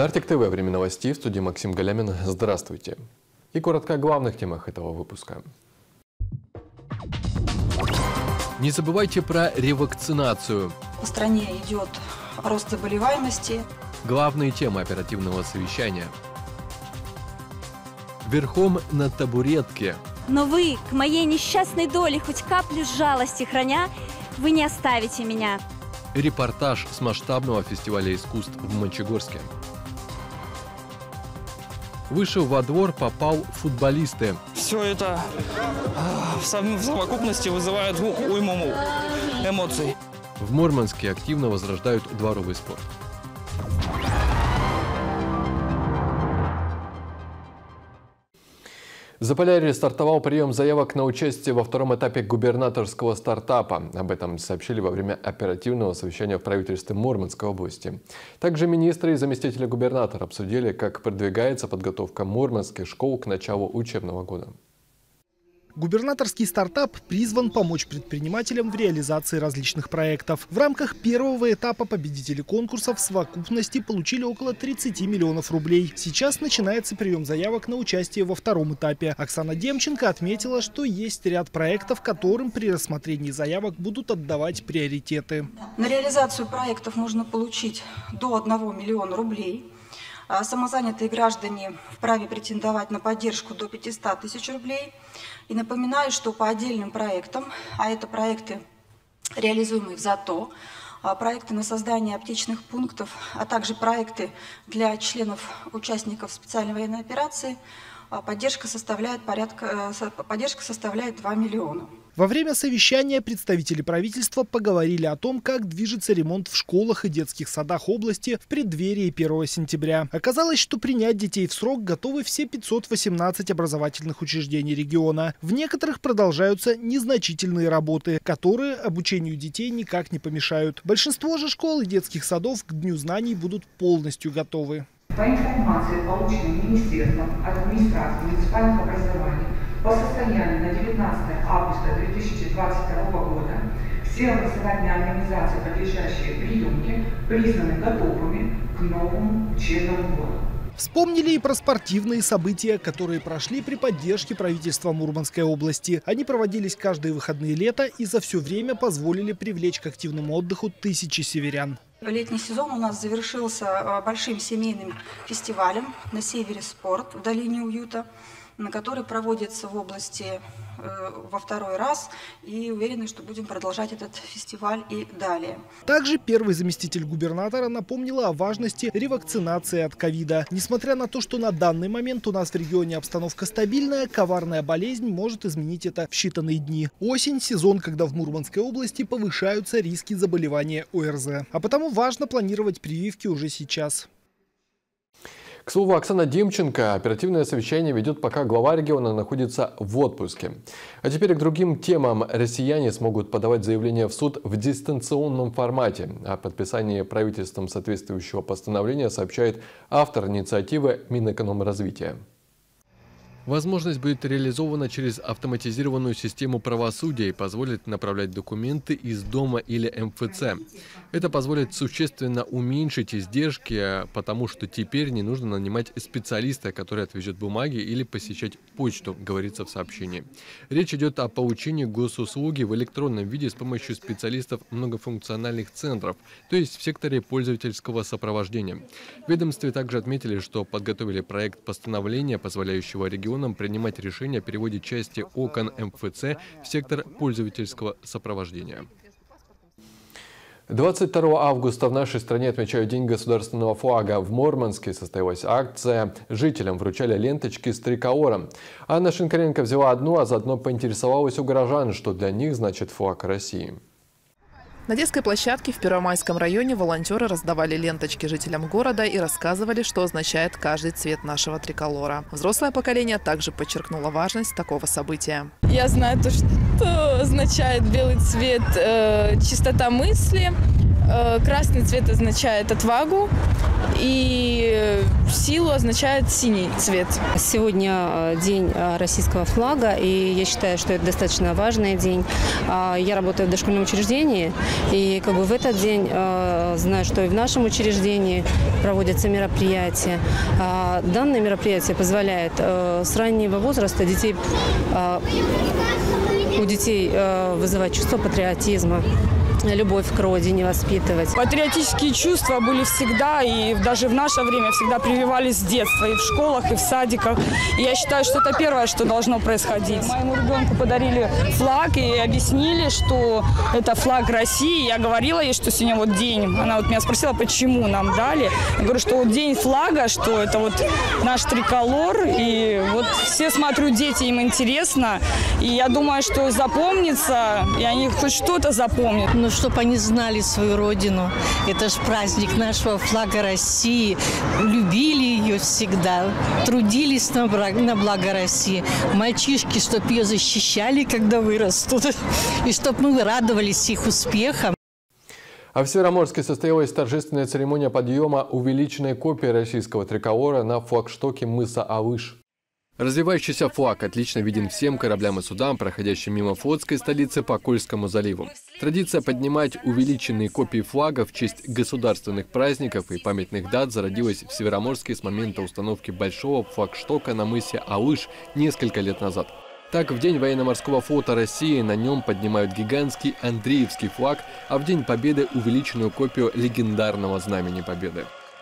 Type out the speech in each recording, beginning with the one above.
Артик ТВ, время новостей, в студии Максим Галямин. Здравствуйте. И коротко о главных темах этого выпуска. Не забывайте про ревакцинацию. По стране идет рост заболеваемости. Главные темы оперативного совещания. Верхом на табуретке. Но вы, к моей несчастной доле, хоть каплю жалости храня, вы не оставите меня. Репортаж с масштабного фестиваля искусств в Мончегорске. Вышел во двор, попал футболисты. Все это в совокупности вызывает уйму эмоций. В Мурманске активно возрождают дворовый спорт. В Заполярье стартовал прием заявок на участие во втором этапе губернаторского стартапа. Об этом сообщили во время оперативного совещания в правительстве Мурманской области. Также министры и заместители губернатора обсудили, как продвигается подготовка мурманских школ к началу учебного года. Губернаторский стартап призван помочь предпринимателям в реализации различных проектов. В рамках первого этапа победители конкурсов в совокупности получили около 30 миллионов рублей. Сейчас начинается прием заявок на участие во втором этапе. Оксана Демченко отметила, что есть ряд проектов, которым при рассмотрении заявок будут отдавать приоритеты. На реализацию проектов можно получить до 1 миллиона рублей. Самозанятые граждане вправе претендовать на поддержку до 500 тысяч рублей. И напоминаю, что по отдельным проектам, а это проекты, реализуемые в ЗАТО, проекты на создание аптечных пунктов, а также проекты для членов участников специальной военной операции, поддержка составляет 2 миллиона. Во время совещания представители правительства поговорили о том, как движется ремонт в школах и детских садах области в преддверии 1 сентября. Оказалось, что принять детей в срок готовы все 518 образовательных учреждений региона. В некоторых продолжаются незначительные работы, которые обучению детей никак не помешают. Большинство же школ и детских садов к Дню знаний будут полностью готовы. По информации, полученной Министерством администрации муниципального образования, по состоянию на 19 августа 2022 года все образовательные организации, подлежащие приемке, признаны готовыми к новому учебному году. Вспомнили и про спортивные события, которые прошли при поддержке правительства Мурманской области. Они проводились каждые выходные лета и за все время позволили привлечь к активному отдыху тысячи северян. Летний сезон у нас завершился большим семейным фестивалем на севере «Спорт» в долине уюта, на который проводится в области во второй раз, и уверены, что будем продолжать этот фестиваль и далее. Также первый заместитель губернатора напомнила о важности ревакцинации от ковида. Несмотря на то, что на данный момент у нас в регионе обстановка стабильная, коварная болезнь может изменить это в считанные дни. Осень – сезон, когда в Мурманской области повышаются риски заболевания ОРЗ. А потому важно планировать прививки уже сейчас. К слову, Оксана Демченко оперативное совещание ведет, пока глава региона находится в отпуске. А теперь к другим темам. Россияне смогут подавать заявления в суд в дистанционном формате. О подписании правительством соответствующего постановления сообщает автор инициативы Минэкономразвития. Возможность будет реализована через автоматизированную систему правосудия и позволит направлять документы из дома или МФЦ. Это позволит существенно уменьшить издержки, потому что теперь не нужно нанимать специалиста, который отвезет бумаги или посещать почту, говорится в сообщении. Речь идет о получении госуслуги в электронном виде с помощью специалистов многофункциональных центров, то есть в секторе пользовательского сопровождения. В ведомстве также отметили, что подготовили проект постановления, позволяющего регионам принимать решения о переводе части окон МФЦ в сектор пользовательского сопровождения. 22 августа в нашей стране отмечают День государственного флага. В Мурманске состоялась акция. Жителям вручали ленточки с триколором. Анна Шинкаренко взяла одну, а заодно поинтересовалась у горожан, что для них значит флаг России. На детской площадке в Первомайском районе волонтеры раздавали ленточки жителям города и рассказывали, что означает каждый цвет нашего триколора. Взрослое поколение также подчеркнуло важность такого события. Я знаю то, что означает белый цвет, чистота мысли, Красный цвет означает отвагу, и силу означает синий цвет. Сегодня день российского флага, и я считаю, что это достаточно важный день. Я работаю в дошкольном учреждении, и в этот день знаю, что и в нашем учреждении проводятся мероприятия. Данное мероприятие позволяет с раннего возраста у детей вызывать чувство патриотизма, любовь к родине воспитывать. Патриотические чувства были всегда, и даже в наше время всегда прививались с детства, и в школах, и в садиках. И я считаю, что это первое, что должно происходить. Моему ребенку подарили флаг и объяснили, что это флаг России. Я говорила ей, что сегодня вот день. Она вот меня спросила, почему нам дали. Я говорю, что вот день флага, что это вот наш триколор. И вот все, смотрю, дети, им интересно. И я думаю, что запомнится, и они хоть что-то запомнят. Чтобы они знали свою родину. Это же праздник нашего флага России. Любили ее всегда. Трудились на благо России. Мальчишки, чтобы ее защищали, когда вырастут. И чтобы мы радовались их успехам. А в Североморске состоялась торжественная церемония подъема увеличенной копии российского триколора на флагштоке мыса Алыш. Развивающийся флаг отлично виден всем кораблям и судам, проходящим мимо флотской столицы по Кольскому заливу. Традиция поднимать увеличенные копии флага в честь государственных праздников и памятных дат зародилась в Североморске с момента установки большого флагштока на мысе Алыш несколько лет назад. Так, в День военно-морского флота России на нем поднимают гигантский Андреевский флаг, а в День Победы увеличенную копию легендарного Знамени Победы.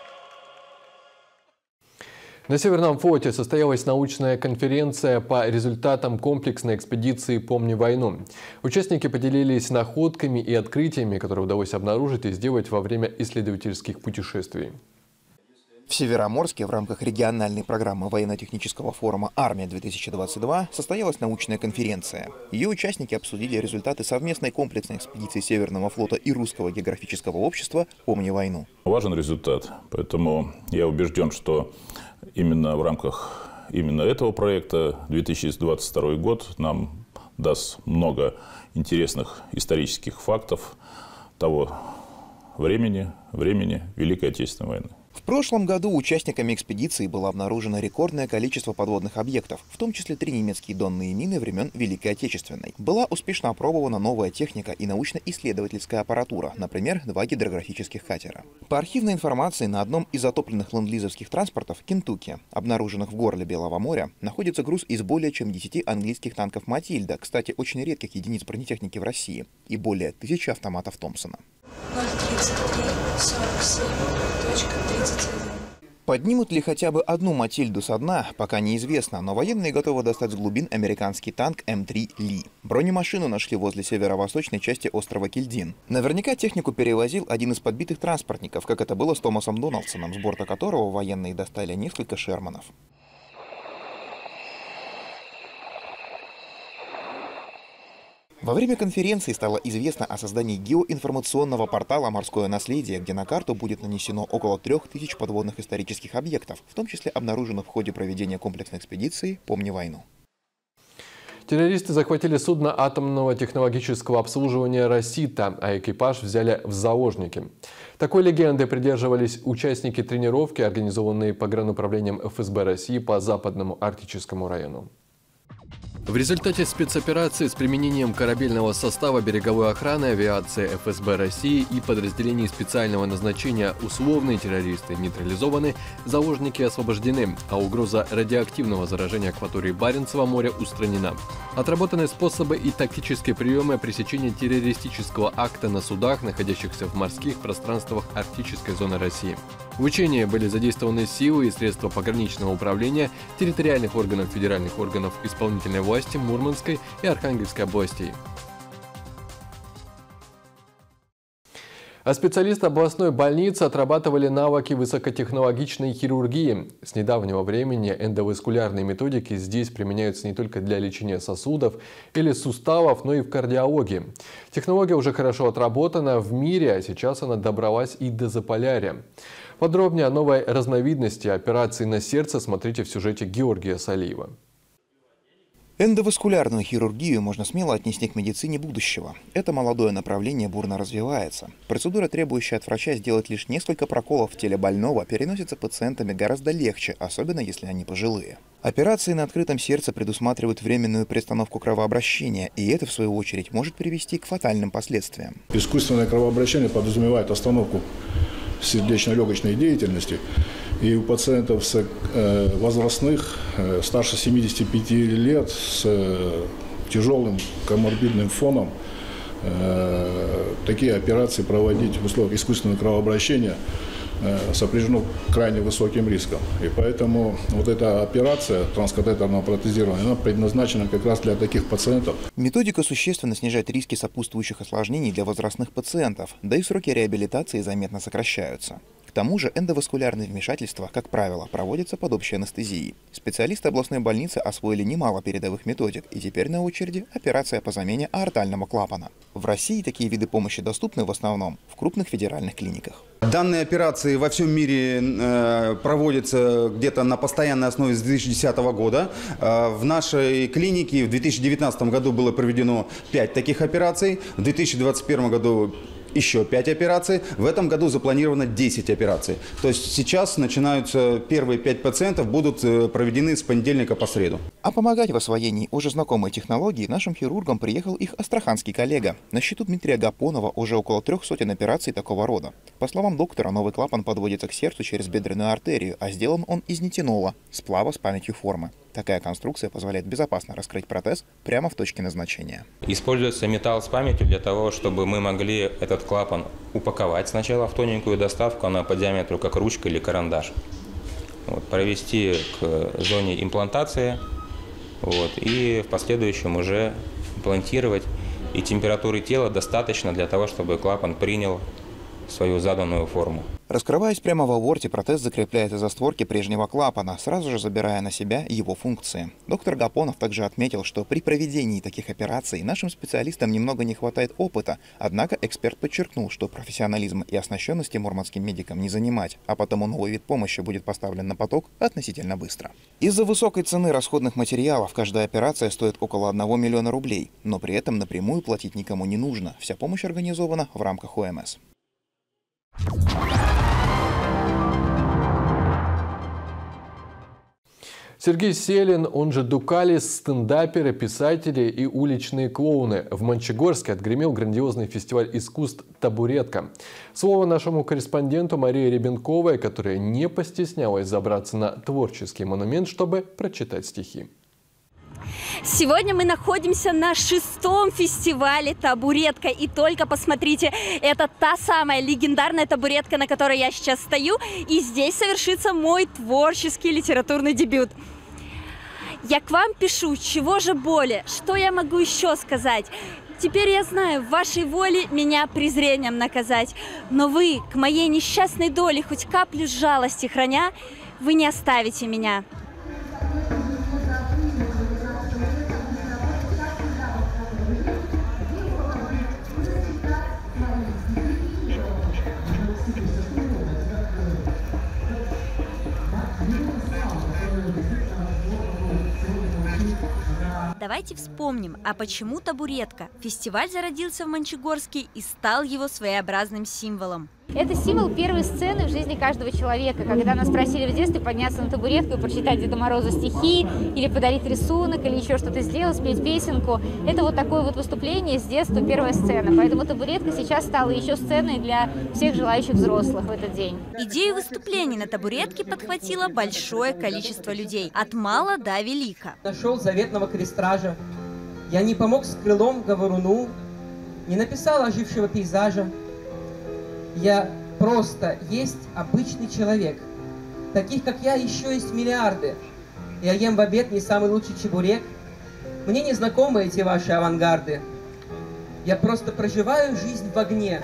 На Северном флоте состоялась научная конференция по результатам комплексной экспедиции «Помни войну». Участники поделились находками и открытиями, которые удалось обнаружить и сделать во время исследовательских путешествий. В Североморске в рамках региональной программы военно-технического форума «Армия-2022» состоялась научная конференция. Ее участники обсудили результаты совместной комплексной экспедиции Северного флота и Русского географического общества «Помни войну». Важен результат, поэтому я убежден, что именно в рамках этого проекта 2022 год нам даст много интересных исторических фактов того времени Великой Отечественной войны. В прошлом году участниками экспедиции было обнаружено рекордное количество подводных объектов, в том числе 3 немецкие донные мины времен Великой Отечественной. Была успешно опробована новая техника и научно-исследовательская аппаратура, например, 2 гидрографических катера. По архивной информации, на одном из затопленных ленд-лизовских транспортов «Кентукки», обнаруженных в горле Белого моря, находится груз из более чем 10 английских танков «Матильда», кстати, очень редких единиц бронетехники в России, и более 1000 автоматов «Томпсона». 03347.31. Поднимут ли хотя бы одну «Матильду» со дна, пока неизвестно, но военные готовы достать с глубин американский танк М3 Ли. Бронемашину нашли возле северо-восточной части острова Кильдин. Наверняка технику перевозил один из подбитых транспортников, как это было с Томасом Дональдсоном, с борта которого военные достали несколько «Шерманов». Во время конференции стало известно о создании геоинформационного портала «Морское наследие», где на карту будет нанесено около 3000 подводных исторических объектов, в том числе обнаруженных в ходе проведения комплексной экспедиции «Помни войну». Террористы захватили судно атомного технологического обслуживания «Росита», а экипаж взяли в заложники. Такой легенды придерживались участники тренировки, организованной погрануправлением ФСБ России по Западному Арктическому району. В результате спецоперации с применением корабельного состава береговой охраны, авиации ФСБ России и подразделений специального назначения условные террористы нейтрализованы, заложники освобождены, а угроза радиоактивного заражения акватории Баренцева моря устранена. Отработаны способы и тактические приемы пресечения террористического акта на судах, находящихся в морских пространствах арктической зоны России. В учении были задействованы силы и средства пограничного управления, территориальных органов федеральных органов исполнительной власти Мурманской и Архангельской областей. А специалисты областной больницы отрабатывали навыки высокотехнологичной хирургии. С недавнего времени эндоваскулярные методики здесь применяются не только для лечения сосудов или суставов, но и в кардиологии. Технология уже хорошо отработана в мире, а сейчас она добралась и до Заполярья. Подробнее о новой разновидности операции на сердце смотрите в сюжете Георгия Салиева. Эндоваскулярную хирургию можно смело отнести к медицине будущего. Это молодое направление бурно развивается. Процедура, требующая от врача сделать лишь несколько проколов в теле больного, переносится пациентами гораздо легче, особенно если они пожилые. Операции на открытом сердце предусматривают временную приостановку кровообращения, и это, в свою очередь, может привести к фатальным последствиям. Искусственное кровообращение подразумевает остановку сердечно-легочной деятельности. И у пациентов возрастных, старше 75 лет, с тяжелым коморбидным фоном, такие операции проводить в условиях искусственного кровообращения сопряжено крайне высоким риском. И поэтому вот эта операция транскатетерного протезирования, она предназначена как раз для таких пациентов. Методика существенно снижает риски сопутствующих осложнений для возрастных пациентов, да и сроки реабилитации заметно сокращаются. К тому же эндоваскулярные вмешательства, как правило, проводятся под общей анестезией. Специалисты областной больницы освоили немало передовых методик, и теперь на очереди операция по замене аортального клапана. В России такие виды помощи доступны в основном в крупных федеральных клиниках. Данные операции во всем мире проводятся где-то на постоянной основе с 2010 года. В нашей клинике в 2019 году было проведено 5 таких операций, в 2021 году еще 5 операций. В этом году запланировано 10 операций. То есть сейчас начинаются первые 5 пациентов, будут проведены с понедельника по среду. А помогать в освоении уже знакомой технологии нашим хирургам приехал их астраханский коллега. На счету Дмитрия Гапонова уже около 300 операций такого рода. По словам доктора, новый клапан подводится к сердцу через бедренную артерию, а сделан он из нитинола, сплава с памятью формы. Такая конструкция позволяет безопасно раскрыть протез прямо в точке назначения. Используется металл с памятью для того, чтобы мы могли этот клапан упаковать сначала в тоненькую доставку, она по диаметру как ручка или карандаш. Провести к зоне имплантации и в последующем уже имплантировать. И температуры тела достаточно для того, чтобы клапан принял свою заданную форму. Раскрываясь прямо в аорте, протез закрепляется за створки прежнего клапана, сразу же забирая на себя его функции. Доктор Гапонов также отметил, что при проведении таких операций нашим специалистам немного не хватает опыта, однако эксперт подчеркнул, что профессионализма и оснащенности мурманским медикам не занимать, а потому новый вид помощи будет поставлен на поток относительно быстро. Из-за высокой цены расходных материалов каждая операция стоит около 1 миллиона рублей, но при этом напрямую платить никому не нужно. Вся помощь организована в рамках ОМС. Сергей Селин, он же Дукалис, стендаперы, писатели и уличные клоуны. В Мончегорске отгремел грандиозный фестиваль искусств «Табуретка». Слово нашему корреспонденту Марии Ребенковой, которая не постеснялась забраться на творческий монумент, чтобы прочитать стихи. Сегодня мы находимся на 6-м фестивале «Табуретка». И только посмотрите, это та самая легендарная табуретка, на которой я сейчас стою. И здесь совершится мой творческий литературный дебют. Я к вам пишу, чего же более, что я могу еще сказать? Теперь я знаю, в вашей воле меня презрением наказать. Но вы, к моей несчастной доле, хоть каплю жалости храня, вы не оставите меня. Давайте вспомним, а почему табуретка? Фестиваль зародился в Мончегорске и стал его своеобразным символом. Это символ первой сцены в жизни каждого человека. Когда нас просили в детстве подняться на табуретку и прочитать Деду Морозу стихи, или подарить рисунок, или еще что-то сделать, спеть песенку. Это вот такое вот выступление с детства, первая сцена. Поэтому табуретка сейчас стала еще сценой для всех желающих взрослых в этот день. Идею выступлений на табуретке подхватило большое количество людей, от мала до велика. Нашел заветного крестража, я не помог с крылом говоруну, не написал ожившего пейзажа. Я просто есть обычный человек. Таких, как я, еще есть миллиарды. Я ем в обед не самый лучший чебурек. Мне не знакомы эти ваши авангарды. Я просто проживаю жизнь в огне.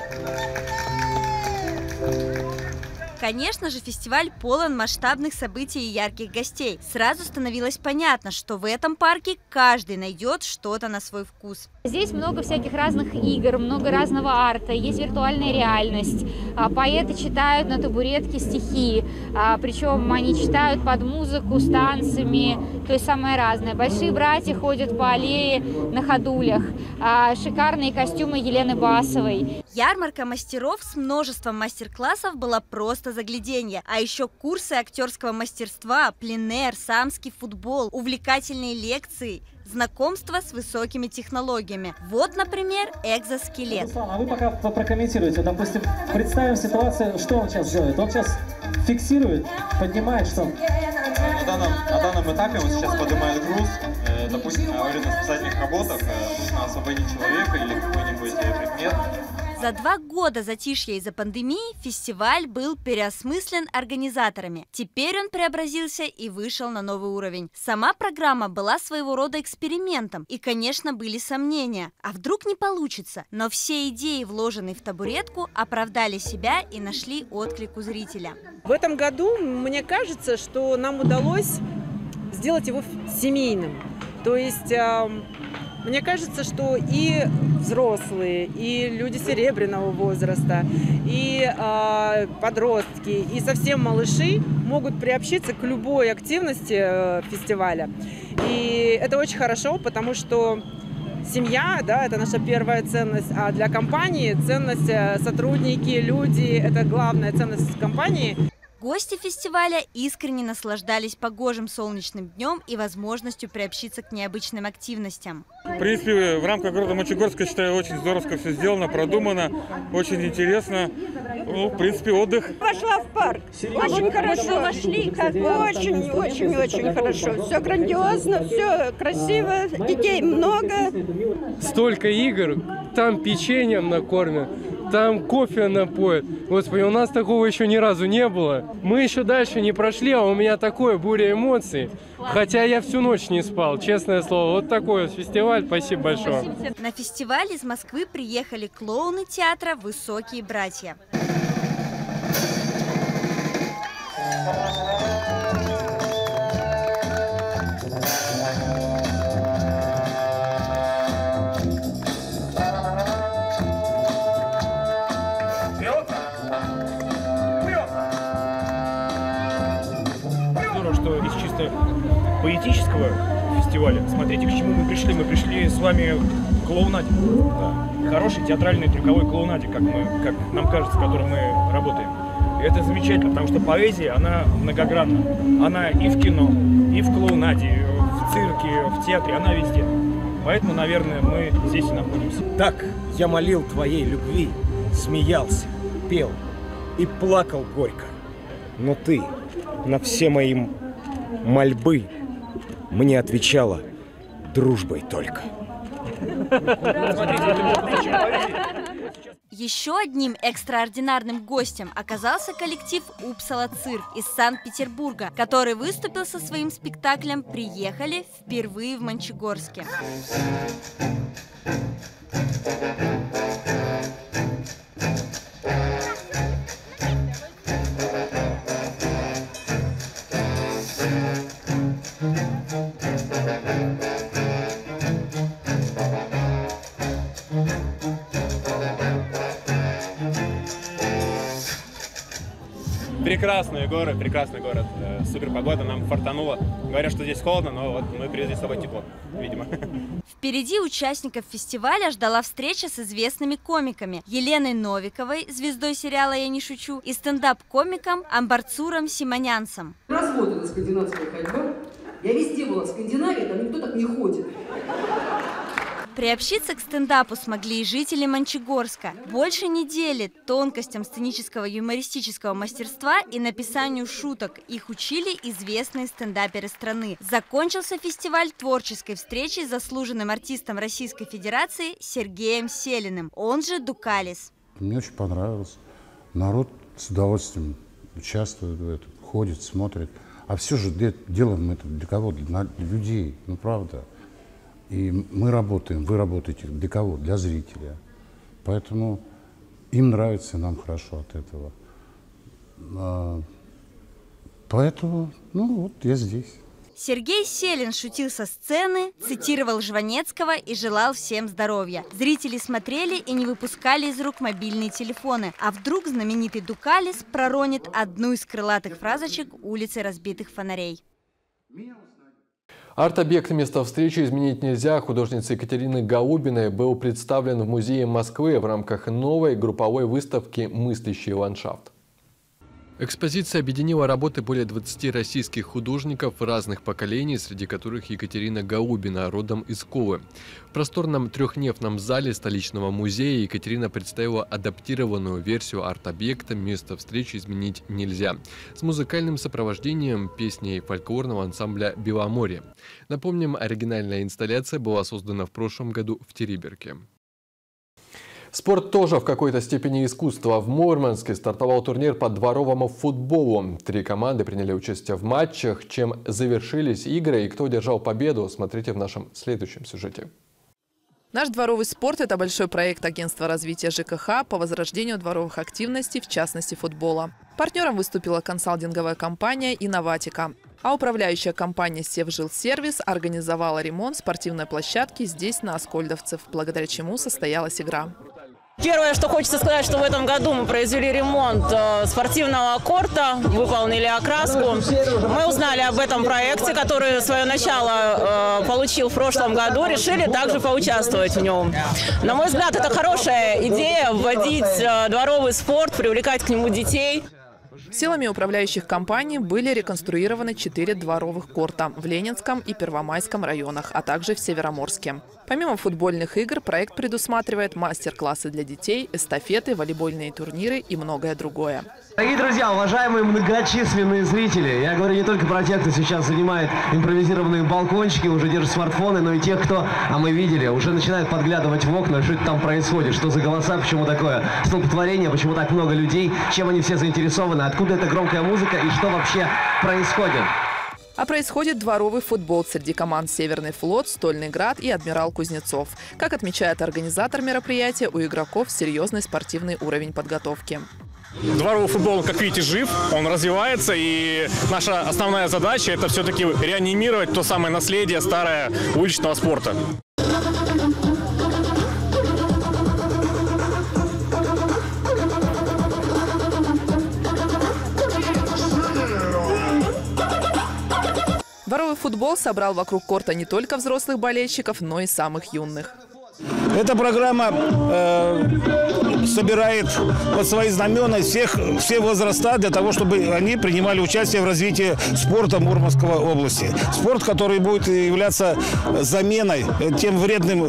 Конечно же, фестиваль полон масштабных событий и ярких гостей. Сразу становилось понятно, что в этом парке каждый найдет что-то на свой вкус. Здесь много всяких разных игр, много разного арта, есть виртуальная реальность. Поэты читают на табуретке стихи. Причем они читают под музыку с танцами, то есть самое разное. Большие братья ходят по аллее на ходулях, шикарные костюмы Елены Басовой. Ярмарка мастеров с множеством мастер-классов была просто загляденье. А еще курсы актерского мастерства, пленэр, самский футбол, увлекательные лекции, знакомство с высокими технологиями. Вот, например, экзоскелет. А вы пока прокомментируйте. Допустим, представим ситуацию, что он сейчас делает. Он сейчас фиксирует, поднимает что? На данном этапе он сейчас поднимает груз. Допустим, на аварийно-спасательных работах нужно освободить человека или какой-нибудь предмет. За 2 года затишья из-за пандемии фестиваль был переосмыслен организаторами. Теперь он преобразился и вышел на новый уровень. Сама программа была своего рода экспериментом. И, конечно, были сомнения. А вдруг не получится? Но все идеи, вложенные в табуретку, оправдали себя и нашли отклик у зрителя. В этом году, мне кажется, что нам удалось сделать его семейным. То есть... Мне кажется, что и взрослые, и люди серебряного возраста, и подростки, и совсем малыши могут приобщиться к любой активности фестиваля. И это очень хорошо, потому что семья, да, это наша первая ценность, а для компании ценность сотрудники, люди – это главная ценность компании. Гости фестиваля искренне наслаждались погожим солнечным днем и возможностью приобщиться к необычным активностям. В принципе, в рамках города Мончегорска, считаю, очень здорово все сделано, продумано, очень интересно. Ну, в принципе, отдых. Пошла в парк. Очень хорошо вошли, как очень хорошо. Все грандиозно, все красиво, детей много. Столько игр, там печеньем накормят. Там кофе напоят. Господи, у нас такого еще ни разу не было. Мы еще дальше не прошли, а у меня такое буря эмоций. Хотя я всю ночь не спал, честное слово. Вот такой вот фестиваль. Спасибо большое. На фестиваль из Москвы приехали клоуны театра «Высокие братья». Что из чисто поэтического фестиваля, смотрите, к чему мы пришли. Мы пришли с вами к клоунаде. Да. Хороший театральный трюковой клоунаде, как нам кажется, с которым мы работаем. И это замечательно, потому что поэзия, она многогранна. Она и в кино, и в клоунаде, в цирке, в театре, она везде. Поэтому, наверное, мы здесь и находимся. Так я молил твоей любви, смеялся, пел и плакал горько. Но ты на все мои мольбы мне отвечала дружбой только. Еще одним экстраординарным гостем оказался коллектив «Упсала цирк» из Санкт-Петербурга, который выступил со своим спектаклем «Приехали» впервые в Мончегорске. Прекрасные горы, прекрасный город. Супер погода, нам фартануло. Говорят, что здесь холодно, но вот мы привезли с собой тепло, видимо. Впереди участников фестиваля ждала встреча с известными комиками Еленой Новиковой, звездой сериала «Я не шучу», и стендап-комиком Амбарцуром Симонянцем. Развод – это скандинавская ходьба. Я везде была в Скандинавии, там никто так не ходит. Приобщиться к стендапу смогли и жители Мончегорска. Больше недели тонкостям сценического юмористического мастерства и написанию шуток их учили известные стендаперы страны. Закончился фестиваль творческой встречей с заслуженным артистом Российской Федерации Сергеем Селиным, он же Дукалис. Мне очень понравилось. Народ с удовольствием участвует в этом, ходит, смотрит. А все же делаем мы это для кого? Для людей, ну правда. И мы работаем, вы работаете для кого? Для зрителя. Поэтому им нравится, нам хорошо от этого. Поэтому, ну вот, я здесь. Сергей Селин шутил со сцены, цитировал Жванецкого и желал всем здоровья. Зрители смотрели и не выпускали из рук мобильные телефоны. А вдруг знаменитый Дукалис проронит одну из крылатых фразочек улицы разбитых фонарей. Арт-объект места встречи изменить нельзя. Художницы Екатерины Голубиной был представлен в музее Москвы в рамках новой групповой выставки «Мыслящий ландшафт». Экспозиция объединила работы более 20 российских художников разных поколений, среди которых Екатерина Голубина, родом из Ковы. В просторном трехнефном зале столичного музея Екатерина представила адаптированную версию арт-объекта «Место встречи изменить нельзя» с музыкальным сопровождением песней фольклорного ансамбля «Беломорье». Напомним, оригинальная инсталляция была создана в прошлом году в Териберке. Спорт тоже в какой-то степени искусство. В Мурманске стартовал турнир по дворовому футболу. 3 команды приняли участие в матчах. Чем завершились игры и кто одержал победу, смотрите в нашем следующем сюжете. Наш дворовый спорт – это большой проект Агентства развития ЖКХ по возрождению дворовых активностей, в частности футбола. Партнером выступила консалтинговая компания «Инноватика». А управляющая компания «Севжилсервис» организовала ремонт спортивной площадки здесь, на Аскольдовцев, благодаря чему состоялась игра. Первое, что хочется сказать, что в этом году мы произвели ремонт спортивного корта, выполнили окраску. Мы узнали об этом проекте, который свое начало получил в прошлом году, решили также поучаствовать в нем. На мой взгляд, это хорошая идея вводить дворовый спорт, привлекать к нему детей. Силами управляющих компаний были реконструированы 4 дворовых корта в Ленинском и Первомайском районах, а также в Североморске. Помимо футбольных игр, проект предусматривает мастер-классы для детей, эстафеты, волейбольные турниры и многое другое. Дорогие друзья, уважаемые многочисленные зрители, я говорю не только про тех, кто сейчас занимает импровизированные балкончики, уже держит смартфоны, но и тех, кто, а мы видели, уже начинает подглядывать в окна, что это там происходит, что за голоса, почему такое столпотворение, почему так много людей, чем они все заинтересованы, откуда эта громкая музыка и что вообще происходит. А происходит дворовый футбол среди команд «Северный флот», «Стольный град» и «Адмирал Кузнецов». Как отмечает организатор мероприятия, у игроков серьезный спортивный уровень подготовки. Дворовый футбол, как видите, жив, он развивается, и наша основная задача – это все-таки реанимировать то самое наследие старое уличного спорта. Дворовый футбол собрал вокруг корта не только взрослых болельщиков, но и самых юных. Эта программа собирает под свои знамена все возраста для того, чтобы они принимали участие в развитии спорта Мурманской области. Спорт, который будет являться заменой тем вредным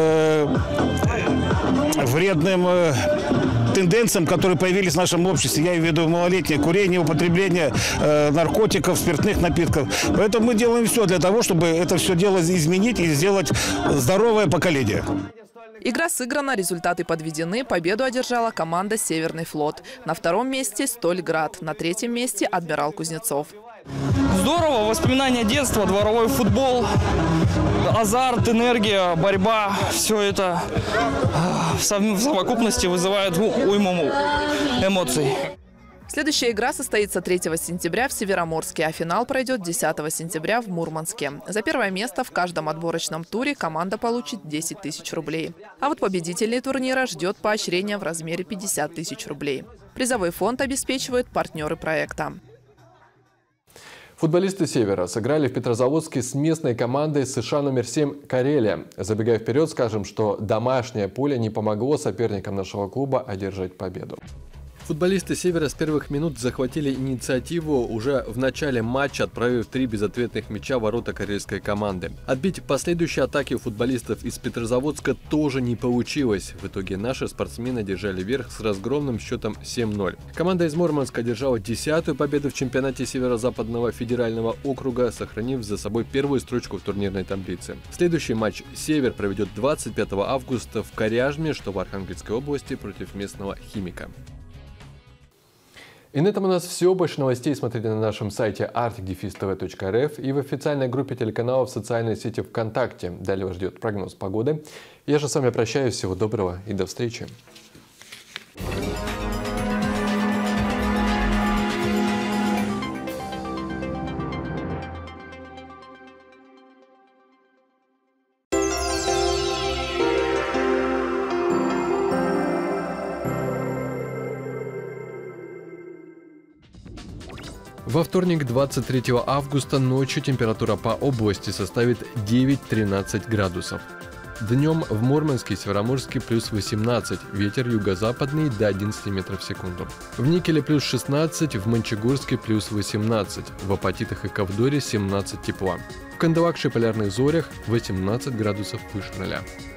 тенденциям, которые появились в нашем обществе. Я имею в виду малолетнее курение, употребление наркотиков, спиртных напитков. Поэтому мы делаем все для того, чтобы это все дело изменить и сделать здоровое поколение. Игра сыграна, результаты подведены. Победу одержала команда «Северный флот». На 2-м месте «Стольград», на 3-м месте «Адмирал Кузнецов». Здорово, воспоминания детства, дворовой футбол, азарт, энергия, борьба. Все это в совокупности вызывает уйму эмоций. Следующая игра состоится 3 сентября в Североморске, а финал пройдет 10 сентября в Мурманске. За первое место в каждом отборочном туре команда получит 10 тысяч рублей. А вот победителей турнира ждет поощрение в размере 50 тысяч рублей. Призовой фонд обеспечивают партнеры проекта. Футболисты «Севера» сыграли в Петрозаводске с местной командой США номер 7 «Карелия». Забегая вперед, скажем, что домашнее поле не помогло соперникам нашего клуба одержать победу. Футболисты «Севера» с первых минут захватили инициативу уже в начале матча, отправив 3 безответных мяча в ворота карельской команды. Отбить последующие атаки у футболистов из Петрозаводска тоже не получилось. В итоге наши спортсмены держали верх с разгромным счетом 7-0. Команда из Мурманска одержала 10-ю победу в чемпионате Северо-Западного федерального округа, сохранив за собой первую строчку в турнирной таблице. Следующий матч «Север» проведет 25 августа в Коряжме, что в Архангельской области, против местного «Химика». И на этом у нас все. Больше новостей смотрите на нашем сайте artic-tv.rf и в официальной группе телеканала в социальной сети ВКонтакте. Далее вас ждет прогноз погоды. Я же с вами прощаюсь. Всего доброго и до встречи. Во вторник, 23 августа, ночью температура по области составит 9-13 градусов. Днем в Мурманске и Североморске плюс 18, ветер юго-западный до 11 метров в секунду. В Никеле плюс 16, в Мончегорске плюс 18, в Апатитах и Ковдоре 17 тепла. В Кандалакше и Полярных Зорях 18 градусов выше 0.